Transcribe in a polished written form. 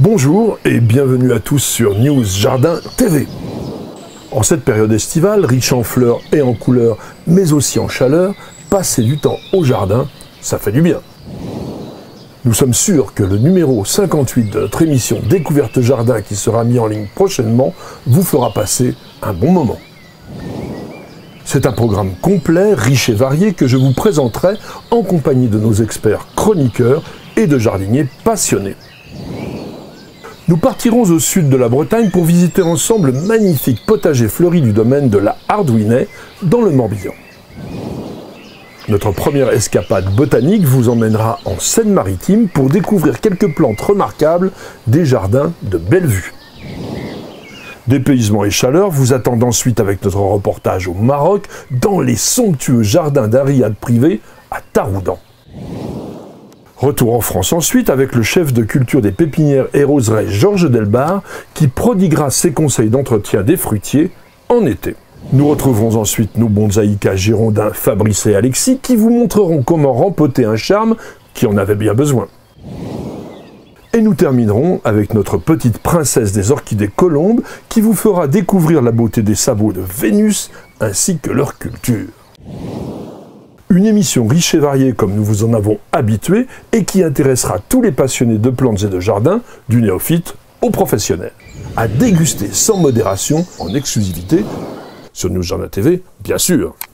Bonjour et bienvenue à tous sur News Jardin TV. En cette période estivale, riche en fleurs et en couleurs, mais aussi en chaleur, passer du temps au jardin, ça fait du bien. Nous sommes sûrs que le numéro 58 de notre émission Découverte Jardin, qui sera mis en ligne prochainement, vous fera passer un bon moment. C'est un programme complet, riche et varié que je vous présenterai en compagnie de nos experts chroniqueurs et de jardiniers passionnés. Nous partirons au sud de la Bretagne pour visiter ensemble le magnifique potager fleuri du domaine de la Hardouinais, dans le Morbihan. Notre première escapade botanique vous emmènera en Seine-Maritime pour découvrir quelques plantes remarquables des jardins de Bellevue. Dépaysement et chaleur vous attendent ensuite avec notre reportage au Maroc, dans les somptueux jardins d'un riad privé à Taroudan. Retour en France ensuite avec le chef de culture des pépinières et roseraies Georges Delbar qui prodiguera ses conseils d'entretien des fruitiers en été. Nous retrouverons ensuite nos bonsaïkas girondins Fabrice et Alexis qui vous montreront comment rempoter un charme qui en avait bien besoin. Et nous terminerons avec notre petite princesse des orchidées colombes qui vous fera découvrir la beauté des sabots de Vénus ainsi que leur culture. Une émission riche et variée comme nous vous en avons habitué et qui intéressera tous les passionnés de plantes et de jardin, du néophyte au professionnel. À déguster sans modération, en exclusivité, sur News Jardin TV, bien sûr.